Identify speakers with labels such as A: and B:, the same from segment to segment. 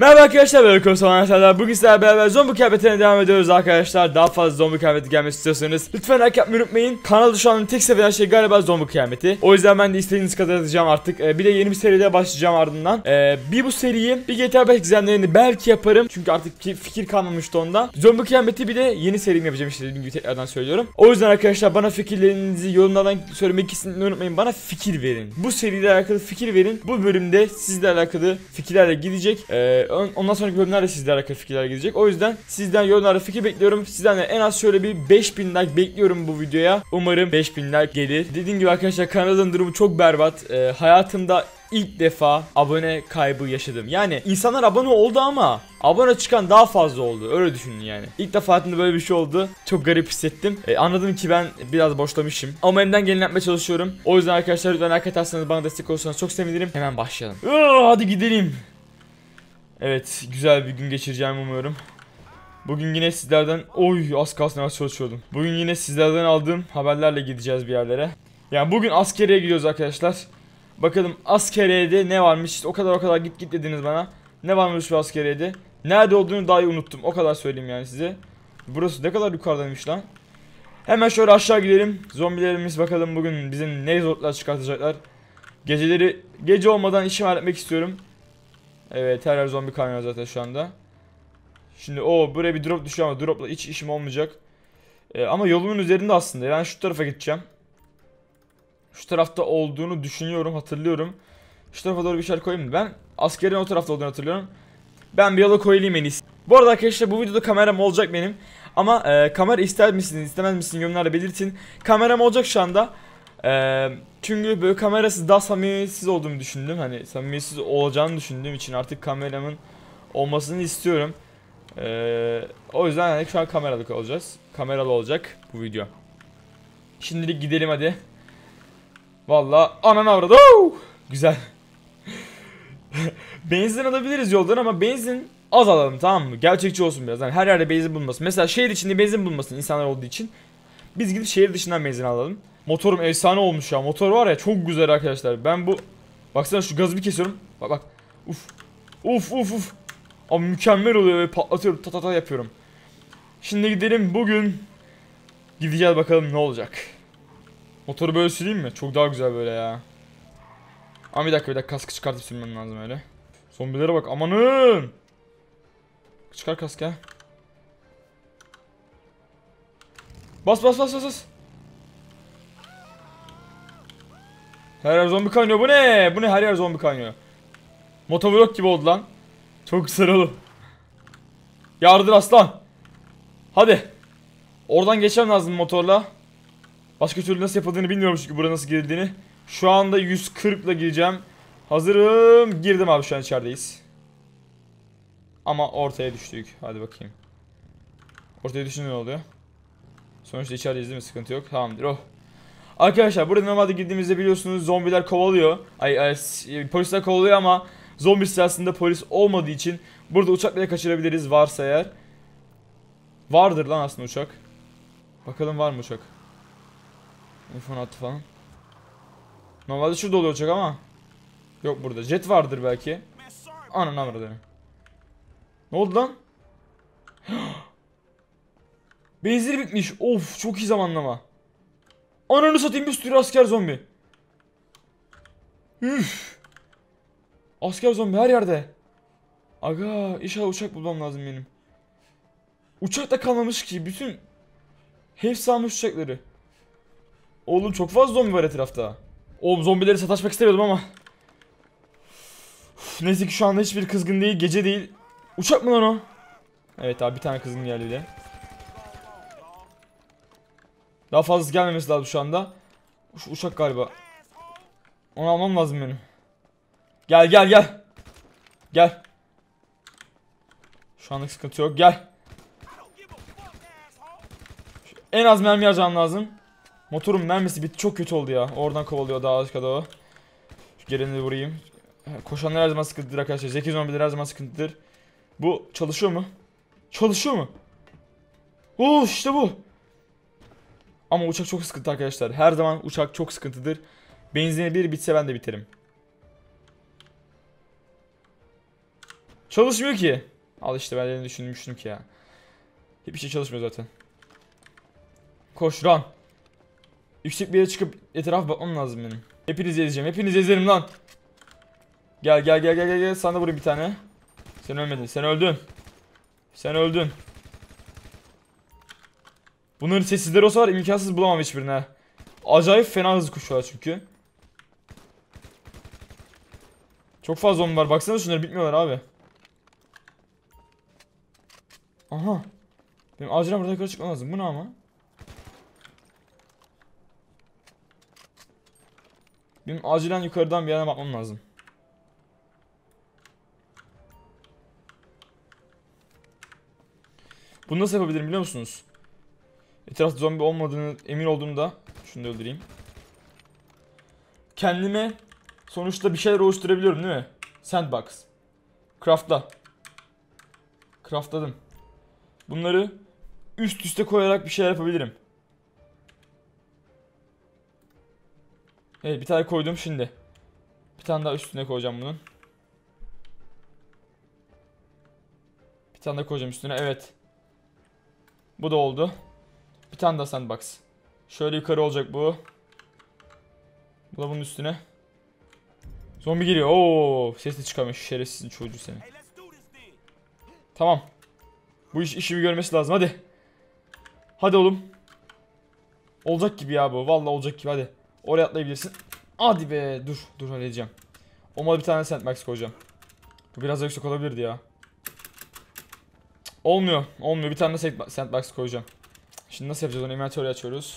A: Merhaba arkadaşlar, ben bugün sizlerle beraber zombi kıyafetine devam ediyoruz arkadaşlar. Daha fazla zombi kıyafeti gelmesi istiyorsanız lütfen like yapmayı unutmayın. Kanalda şu an tek sevilen şey galiba zombi kıyafeti. O yüzden ben de istediğiniz kadar atacağım artık. Bir de yeni bir seriye başlayacağım ardından. Bu seriyi bir GTA 5 gizemlerini belki yaparım. Çünkü artık fikir kalmamıştı onda. Zombi kıyafeti bir de yeni serimi yapacağım işte, dediğim gibi tekrardan söylüyorum. O yüzden arkadaşlar bana fikirlerinizi yorumlardan söylemek kesinlikle unutmayın. Bana fikir verin. Bu seriyle alakalı fikir verin. Bu bölümde sizle alakalı fikirlerle gidecek. Ondan sonraki bölümlerde sizle alakalı fikirler gidecek. O yüzden sizden yorumlarda fikir bekliyorum. Sizden de en az şöyle bir 5000 like bekliyorum bu videoya. Umarım 5000 like gelir. Dediğim gibi arkadaşlar, kanalın durumu çok berbat. Hayatımda ilk defa abone kaybı yaşadım. Yani insanlar abone oldu ama abone çıkan daha fazla oldu. Öyle düşünün yani. İlk defa hayatımda böyle bir şey oldu. Çok garip hissettim. Anladım ki ben biraz boşlamışım. Ama elimden geleni yapmaya çalışıyorum. O yüzden arkadaşlar lütfen like atarsanız, bana destek olursanız çok sevinirim. Hemen başlayalım. Hadi gidelim. Evet, güzel bir gün geçireceğimi umuyorum. Bugün yine sizlerden... Oy, az kalsın az çalışıyordum. Bugün yine sizlerden aldığım haberlerle gideceğiz bir yerlere. Yani bugün askeriye gidiyoruz arkadaşlar. Bakalım askeriyede ne varmış. İşte o kadar git dediniz bana. Ne varmış bu askeriyede? Nerede olduğunu dahi unuttum. O kadar söyleyeyim yani size. Burası ne kadar yukarıdaymış lan. Hemen şöyle aşağı gidelim. Zombilerimiz bakalım bugün bizim ne zorluklar çıkartacaklar. Gece olmadan işimi halletmek istiyorum. Evet, her yer zombi kaynıyor zaten şu anda. Şimdi buraya bir drop düşüyor ama dropla hiç işim olmayacak. Ama yolumun üzerinde aslında. Ben şu tarafa gideceğim. Şu tarafta olduğunu düşünüyorum, hatırlıyorum. Şu tarafa doğru bir şeyler koyayım mı? Ben askerin o tarafta olduğunu hatırlıyorum. Ben bir yola koyayım en iyisi. Bu arada arkadaşlar, bu videoda kameram olacak benim. Ama kamera ister misiniz, istemez misiniz yorumlarda belirtin. Kameram olacak şu anda. Çünkü böyle kamerasız daha samimiyetsiz olduğumu düşündüm. Hani samimiyetsiz olacağını düşündüğüm için artık kameramın olmasını istiyorum. O yüzden yani şu an kameralı olacak bu video. Şimdilik gidelim hadi. Vallahi ananı avradı. Güzel. Benzin alabiliriz yoldan ama benzin az alalım, tamam mı? Gerçekçi olsun biraz. Yani her yerde benzin bulunmasın. Mesela şehir içinde benzin bulunmasın insanlar olduğu için. Biz gidip şehir dışından benzin alalım. Motorum efsane olmuş ya. Motor var ya, çok güzel arkadaşlar. Ben bu... Baksana, şu gazı bir kesiyorum. Bak. Uf. Abi mükemmel oluyor ve patlatıyorum. Ta yapıyorum. Şimdi gidelim, bugün gideceğiz bakalım ne olacak. Motoru böyle süreyim mi? Çok daha güzel böyle ya. Ama bir dakika kaskı çıkartıp sürmem lazım öyle. Zombilere bak, amanın. Çıkar kaskı ya. Bas. Her yer zombi kaynıyor. Bu ne? Her yer zombi kaynıyor. Motovlog gibi oldu lan. Çok güzel oğlum. Yardır aslan. Hadi. Oradan geçmem lazım motorla. Başka türlü nasıl yapıldığını bilmiyorum çünkü buraya nasıl girildiğini. Şu anda 140 ile gireceğim. Hazırım. Girdim abi, şu an içerideyiz. Ama ortaya düştük. Hadi bakayım. Ortaya düşünce ne oluyor? Sonuçta içerideyiz değil mi? Sıkıntı yok. Tamamdır. Arkadaşlar, burada normalde girdiğimizde biliyorsunuz zombiler kovalıyor. Polisler kovalıyor ama zombi sırasında polis olmadığı için burada uçakla kaçırabiliriz varsa eğer. Vardır lan aslında uçak. Bakalım var mı uçak? Telefon attı falan. Normalde şurada oluyor uçak ama yok burada. Jet vardır belki. Ananı avradını. Ne oldu lan? Benzin bitmiş. Of, çok iyi zamanlama. Ananı satayım, bir sürü asker zombi. Üf. Asker zombi her yerde. Aga, inşallah uçak bulmam lazım benim. Uçak da kalmamış ki. Bütün hepsi almış uçakları. Oğlum çok fazla zombi var etrafta. Oğlum zombileri sataşmak istemiyordum ama. Neyse ki şu anda hiçbir kızgın değil, gece değil. Uçak mı lan o? Evet abi, bir tane kızgın geldi bile. Daha fazlası gelmemesi lazım şu anda. Şu uçak galiba. Onu almam lazım benim. Gel. Şu anlık sıkıntı yok, gel. En az mermi harcam lazım. Motorun mermisi bitti, çok kötü oldu ya. Oradan kovalıyor daha aşağıda o. Şu geleni vurayım. Koşanlar her zaman sıkıntıdır arkadaşlar. Zeki zombiler her zaman sıkıntıdır. Bu çalışıyor mu? İşte bu. Ama uçak çok sıkıntı arkadaşlar. Her zaman uçak çok sıkıntıdır. Benzini bir bitse ben de biterim. Çalışmıyor ki. Al işte, ben de düşünmüştüm ki ya. Hiçbir şey çalışmıyor zaten. Koş run. Yüksek bir yere çıkıp etrafa bakmam lazım benim. Hepinizi ezeceğim. Hepinizi ezerim lan. Gel. Sana vurayım bir tane. Sen ölmedin. Sen öldün. Sen öldün. Bunların sessizleri olsa var, imkansız bulamam hiçbirine. Acayip fena hızlı koşuyorlar çünkü. Çok fazla zombi var. Baksana şunları, bitmiyorlar abi. Aha. Benim acilen burada yukarı çıkmam lazım. Bu ne ama? Benim acilen yukarıdan bir yana bakmam lazım. Bunu nasıl yapabilirim biliyor musunuz? Etrafta zombi olmadığını emin olduğumda şunu da öldüreyim. Kendime sonuçta bir şeyler oluşturabiliyorum değil mi? Sandbox. Craftla. Craftladım. Bunları üst üste koyarak bir şeyler yapabilirim. Evet, bir tane koydum şimdi. Bir tane daha üstüne koyacağım bunun. Bir tane daha koyacağım üstüne, evet. Bu da oldu. Bir tane daha sandbox. Şöyle yukarı olacak bu. Bu da bunun üstüne. Zombi geliyor. Oo, ses de çıkarmış şerefsizin çocuğu seni. Tamam. Bu işi bir görmesi lazım, hadi. Hadi oğlum. Olacak gibi ya bu. Vallahi olacak gibi, hadi. Oraya atlayabilirsin. Hadi be, dur halledeceğim. Olmadı bir tane sandbox koyacağım. Bu biraz da yüksek olabilirdi ya. Olmuyor. Bir tane de sandbox koyacağım. Şimdi nasıl yapacağız onu? Inventory açıyoruz.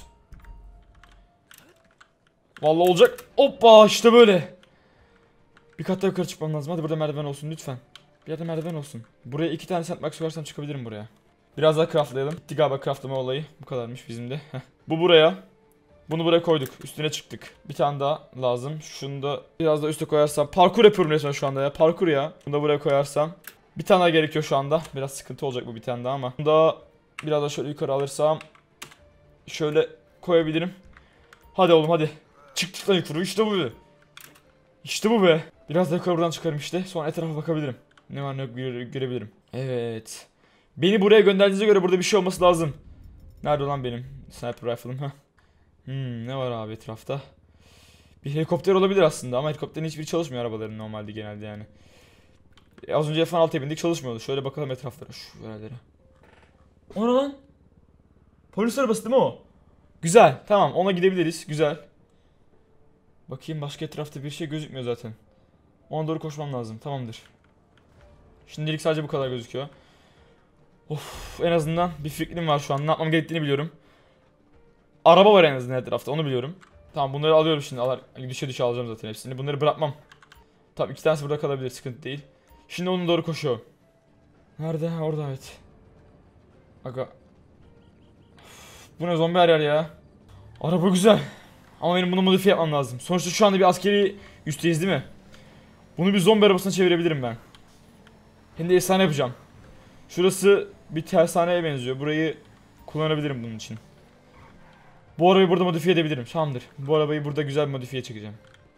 A: Vallahi olacak. Hoppa, işte böyle. Bir kat daha yukarı çıkmam lazım. Hadi burada merdiven olsun lütfen. Bir yerde merdiven olsun. Buraya 2 tane sandbox koyarsam çıkabilirim buraya. Biraz daha craftlayalım. Bitti galiba craftlama olayı. Bu kadarmış bizim de. Bu buraya. Bunu buraya koyduk. Üstüne çıktık. Bir tane daha lazım. Şunu da biraz daha üste koyarsam. Parkur yapıyorum resmen şu anda ya. Parkur ya. Bunu da buraya koyarsam. Bir tane daha gerekiyor şu anda. Biraz sıkıntı olacak bu bir tane daha ama. Bunu da biraz daha şöyle yukarı alırsam. Şöyle koyabilirim. Hadi oğlum hadi. Çıktık lan yukarı. İşte bu be. İşte bu be. Biraz daha yukarı buradan çıkarım işte. Sonra etrafa bakabilirim. Ne var ne yok görebilirim. Evet. Beni buraya gönderdiğinize göre burada bir şey olması lazım. Nerede lan benim sniper rifle'ım? Ne var abi etrafta? Bir helikopter olabilir aslında ama helikopterin hiçbiri çalışmıyor arabaların normalde genelde yani. Az önce F-16'ya bindik, çalışmıyordu. Şöyle bakalım etraflara, şu yerlere. O ne lan? Polis arabası değil mi o? Güzel, tamam, ona gidebiliriz, güzel. Bakayım, başka etrafta bir şey gözükmüyor zaten. Ona doğru koşmam lazım, tamamdır. Şimdilik sadece bu kadar gözüküyor. Of, en azından bir fikrim var şu an, ne yapmam gerektiğini biliyorum. Araba var en azından etrafta, onu biliyorum. Tamam, bunları alıyorum şimdi, düşe alacağım zaten hepsini. Bunları bırakmam. Tamam, 2 tanesi burada kalabilir, sıkıntı değil. Şimdi ona doğru koşuyor. Nerede? Orada, evet. Aga. Of, bu ne, zombi her yer ya. Araba güzel. Ama benim bunu modifiye yapmam lazım. Sonuçta şu anda bir askeri üsteyiz değil mi? Bunu bir zombi arabasına çevirebilirim ben. Hem de efsane yapacağım. Şurası bir tersaneye benziyor. Burayı kullanabilirim bunun için. Bu arabayı burada modifiye edebilirim. Tamamdır. Bu arabayı burada güzel bir modifiye çekeceğim.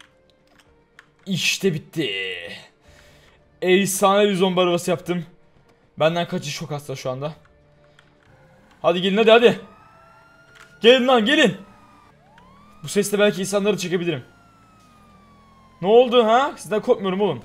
A: İşte bitti. Efsane bir zombi arabası yaptım. Benden kaçış çok hasta şu anda. Hadi gelin, hadi. Gelin lan, gelin. Bu sesle belki insanları çekebilirim. Ne oldu ha? Sizden korkmuyorum oğlum.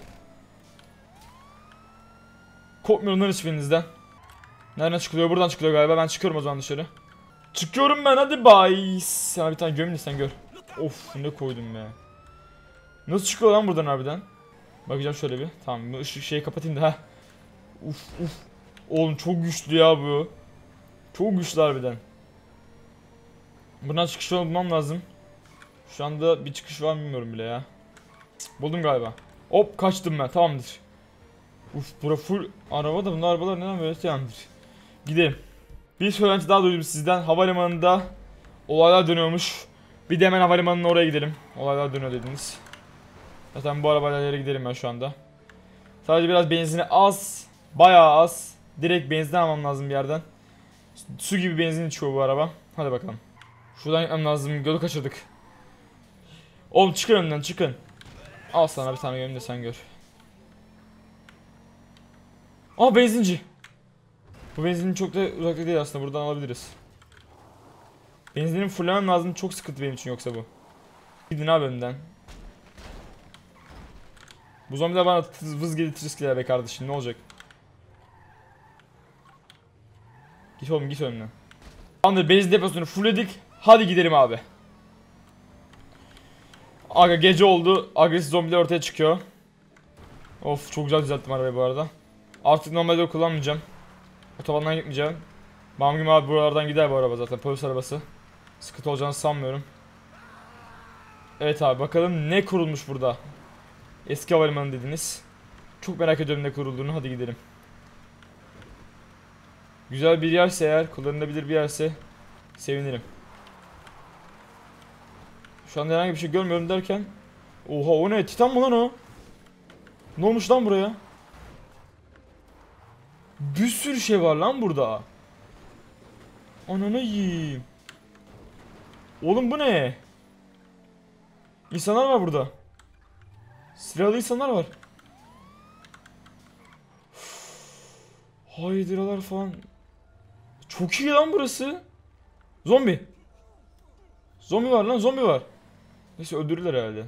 A: Korkmuyorum lan hiçbirinizden. Nereden çıkılıyor? Buradan çıkılıyor galiba. Ben çıkıyorum o zaman dışarı. Çıkıyorum ben, hadi bye. Sana bir tane gömün de sen gör. Of, ne koydum be. Nasıl çıkıyor lan buradan harbiden? Bakacağım şöyle bir. Tamam, bu ışık şeyi kapatayım da ha. Uf. Oğlum çok güçlü ya bu. Çok güçlü harbiden. Buradan çıkış bulmam lazım. Şu anda bir çıkış var mı bilmiyorum bile ya. Buldum galiba. Hop, kaçtım ben, tamamdır. Uf, bura full araba da, bunlar arabalar neden böyle, tamamdır. Gidelim. Bir söylenti daha duydum sizden. Havalimanında olaylar dönüyormuş. Bir de hemen havalimanına oraya gidelim. Olaylar dönüyor dediniz. Zaten bu arabayla gidelim ben şu anda. Sadece biraz benzini az. Bayağı az. Direkt benzin almam lazım bir yerden. Su gibi benzin içiyor bu araba. Hadi bakalım. Şuradan gitmem lazım. Yolu kaçırdık. Oğlum çıkın önden, çıkın. Al sana bir tane gömün de sen gör. Aa, benzinci. Bu benzin çok da uzakta değil aslında, buradan alabiliriz. Benzinin fullemem lazım, çok sıkıntı benim için yoksa bu. Gidin abi önden. Bu zombiler bana vız getiririz be kardeşim, ne olacak? Git oğlum, git önüne. Tamamdır, benzin deposunu fullledik. Hadi gidelim abi. Aga gece oldu, agresif zombiler ortaya çıkıyor. Of, çok güzel düzelttim arabayı bu arada. Artık normalde kullanmayacağım. Otobandan gitmeyeceğim. Bamgüm abi buralardan gider bu araba zaten, polis arabası. Sıkıntı olacağını sanmıyorum. Evet abi, bakalım ne kurulmuş burada. Eski havalimanı dediniz. Çok merak ediyorum ne kurulduğunu, hadi gidelim. Güzel bir yerse eğer, kullanılabilir bir yerse sevinirim. Şu anda herhangi bir şey görmüyorum derken. Oha, o ne? Titan mı lan o? Ne olmuş lan buraya? Bir sürü şey var lan burada. Ananı yiyeyim. Oğlum bu ne? İnsanlar var burada. Silahlı insanlar var. Haydıralar falan. Çok iyi lan burası. Zombi. Zombi var lan, zombi var. Neyse, öldürürler herhalde.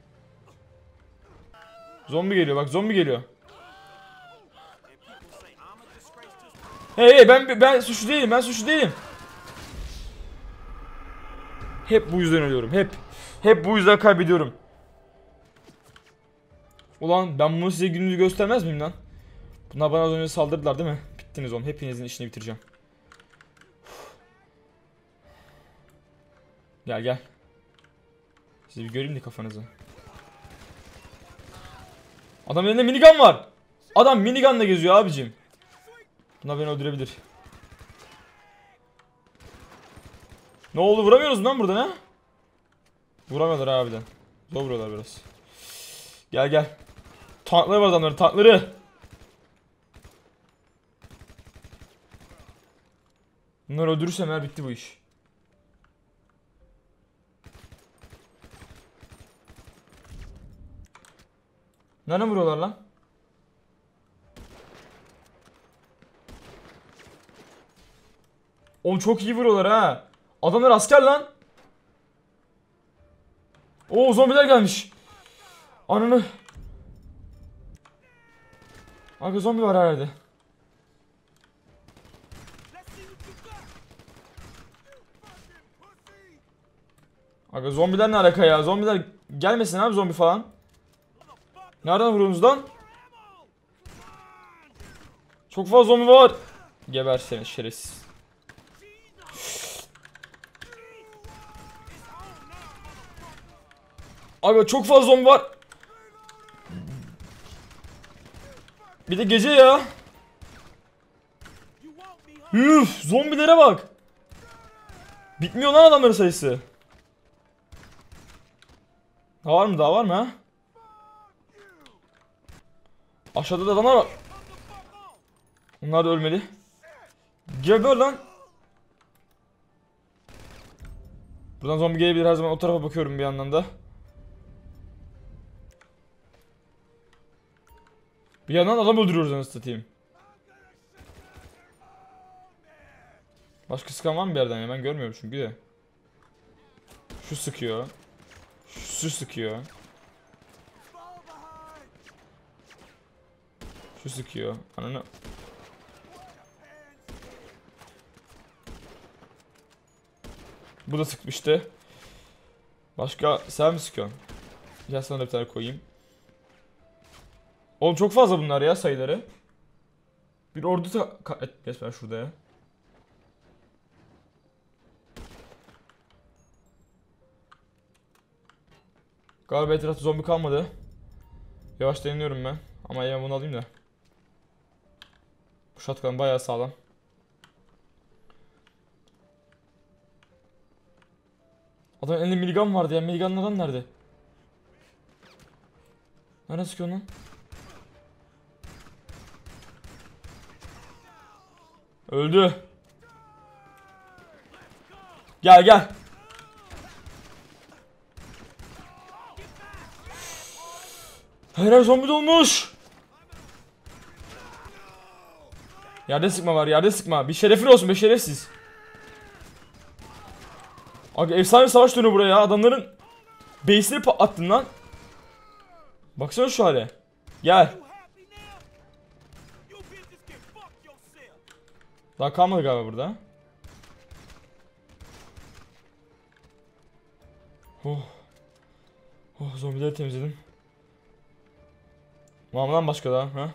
A: Zombi geliyor, bak zombi geliyor. Hey, ben suçlu değilim, ben suçlu değilim. Hep bu yüzden ölüyorum, hep bu yüzden kaybediyorum. Ulan ben bunu size gününüzü göstermez miyim lan? Bunlar bana az önce saldırdılar değil mi? Bittiniz oğlum, hepinizin işini bitireceğim. Gel gel. Size bir göreyim de kafanızı. Adam elinde minigun var. Adam minigunla geziyor abicim. Bunlar beni öldürebilir. Ne oldu, vuramıyoruz lan burada, ne? Vuramıyorlar harbiden. Zor vuruyorlar biraz. Gel gel. Tankları var adamların, tankları. Bunları öldürürsem eğer bitti bu iş. Nereden vuruyorlar lan? Oğlum çok iyi vuruyorlar ha. Adamlar asker lan. Oo, zombiler gelmiş. Ananı. Aga zombi var herhalde. Aga zombiler ne alaka ya? Zombiler gelmesin abi, zombi falan. Nereden vuruyorsunuz lan? Çok fazla zombi var. Geber seni şerefsiz. Aga çok fazla zombi var. Bir de gece ya. Üf, zombilere bak. Bitmiyor lan adamların sayısı. Daha var mı, daha var mı ha? Aşağıda da adamlar var. Onlar da ölmeli. Geber lan. Buradan zombi gelebilir, her zaman o tarafa bakıyorum bir yandan da. Bir yandan adam öldürüyoruz anasını satayım. Başka sıkan var mı bir yerden ya? Ben görmüyorum çünkü de. Şu sıkıyor. Şu sıkıyor. Şu sıkıyor. Ananı. Bu da sıkmıştı. Başka sen mi sıkıyorsun? Gel sana da bir tane koyayım. Oğlum çok fazla bunlar ya, sayıları. Bir ordu da resmen şurada ya. Galiba etrafta zombi kalmadı. Yavaş deniyorum ben. Ama hemen bunu alayım da. Bu shotgun bayağı sağlam. Adamın elinde minigun vardı ya. Minigun adam nerede? Nerede sıkıyor lan? Öldü. Gel gel. Her yer zombi dolmuş. Yerde sıkma var, yerde sıkma. Bir şerefin olsun be şerefsiz. Abi efsane bir savaş dönüyor buraya ya. Adamların base'leri patlattın lan. Baksana şu hale. Gel. Daha kalmadı galiba burada. Oh. Oh, zombileri temizledim. Var mı lan başka daha? Ha?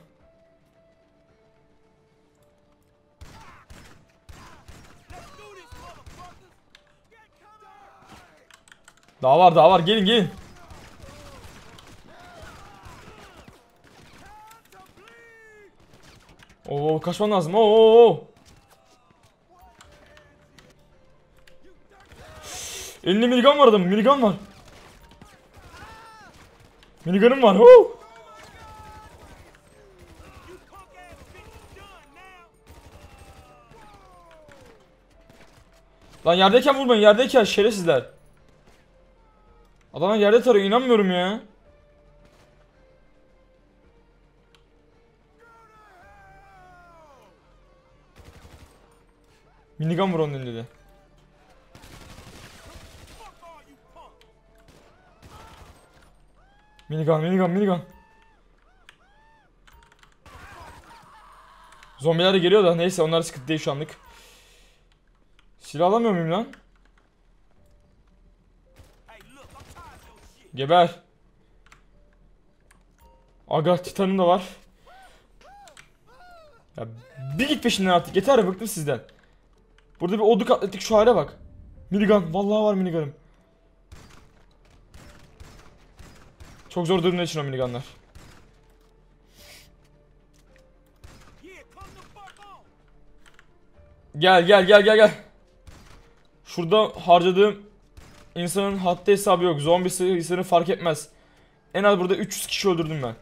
A: Daha var, daha var. Gelin gelin. Oo, kaçman lazım. Oo. Elinde minigun var adamın. Minigun var. Minigunum var. Oo. Lan yerdeyken vurmayın. Yerdeyken şerefsizler. Adamlar yerde tarıyor. İnanmıyorum ya. Minigun var onun elinde de. Minigun. Zombiler de geliyor da neyse onlar sıkıntı değil şu anlık. Silah alamıyor muyum lan? Geber. Aga Titan'ın da var. Ya bir git peşinden artık yeter ya, bıktım sizden. Burada bir oduk atlettik, şu hale bak. Minigun vallahi var minigunum. Çok zor durumda için o minigunlar. Gel. Şurada harcadığım insanın haddi hesabı yok. Zombi sayısını fark etmez. En az burada 300 kişi öldürdüm ben.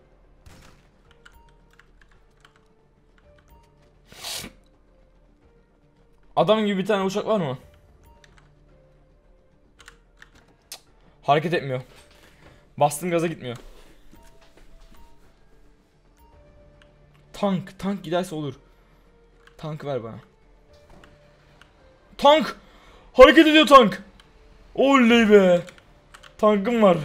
A: Adam gibi bir tane uçak var mı? Cık, hareket etmiyor. Bastım gaza gitmiyor. Tank giderse olur. Tank ver bana. Tank! Hareket ediyor tank. Oley be. Tankım var.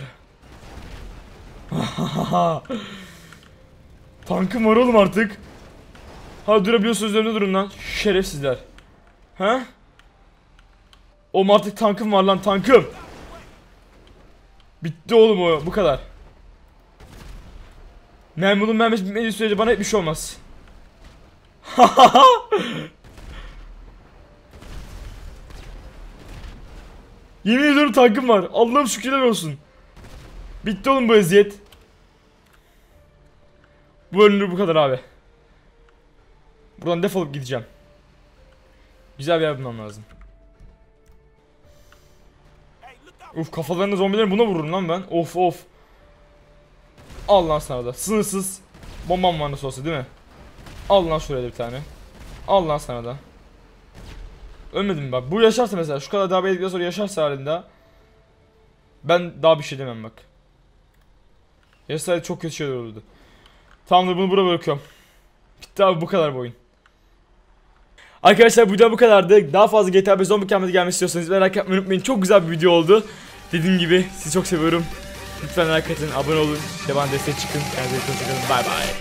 A: Tankım var oğlum artık. Ha durabiliyorsunuz, önünde durun lan. Şerefsizler. Ha? Oğlum artık tankım var lan, tankım. Bitti oğlum o, bu kadar. Memnunum, mermisi bitmediği sürece bana hiçbir şey olmaz. Yemin ediyorum tankım var. Allah'ım şükürler olsun. Bitti oğlum bu eziyet. Bu bölümde bu kadar abi. Buradan defolup gideceğim. Güzel bir yer bulmam lazım. Uf, kafalarında zombilerin buna vururum lan ben. Of. Al lan sana da. Sınırsız bombam var nasıl olsa değil mi? Al lan şuraya da bir tane. Al lan sana da. Ölmedim bak. Bu yaşarsa mesela, şu kadar daha belirledikten sonra yaşarsa halinde, ben daha bir şey demem bak. Yaşasaydı çok kötü şeyler olurdu. Tamamdır, bunu buraya bırakıyorum. Bitti abi, bu kadar bu oyun. Arkadaşlar bu video bu kadardı. Daha fazla GTA 5 zombi kampına gelmek istiyorsanız merak etmeyi unutmayın. Çok güzel bir video oldu. Dediğim gibi sizi çok seviyorum. Lütfen like atın, abone olun. Devam destek çıkın. Kendinize çok hoşçakalın. Bay bay.